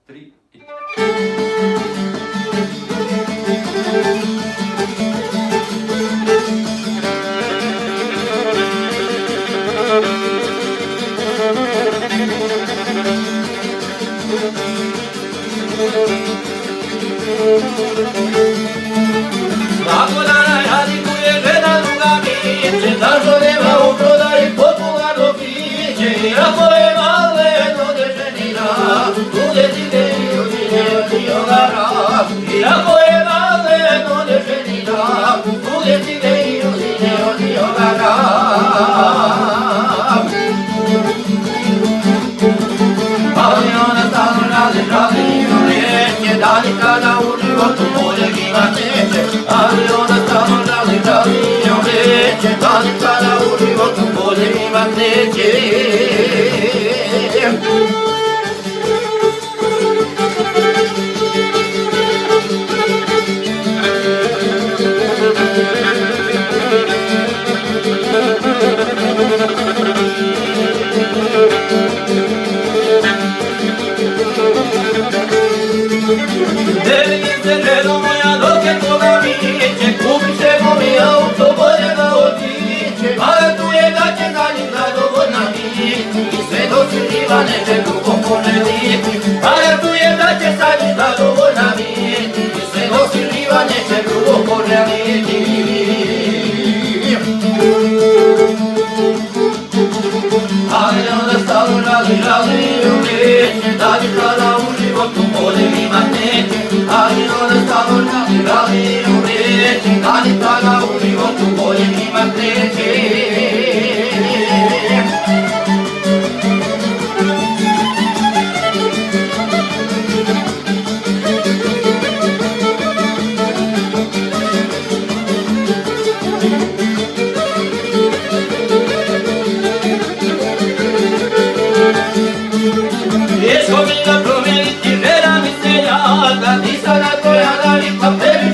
3 i... Ako na radikuje žena druga biće, zašto nema u prodaji popularno piće? Ako je maleno deženina, bude ti ne ljudine od jogara. Ako je maleno deženina, bude ti ne ljudine od jogara. Ali ona stalno radi uvijek, dani kada u životu boljeg ima neće. Ali ona stalno radi uvijek, dani kada u životu boljeg ima neće. Delite ženo moja dok je toga biće, kupit ćemo mi auto boljega otiće. Ale tu je da će za njim zadovoljna biti i sve do siliva neće drugom ponediti. Ale tu je da će za njim zadovoljna biti i sve do siliva neće drugom ponediti. Ali onda stalno radi uvijek, da bi kada u životu boljeg ima neće. Ali ona stalno radi uvijek, da bi kada u životu boljeg ima neće. Teško mi ga promijeniti, žena mi seljaka, nisam na koja da mi paperi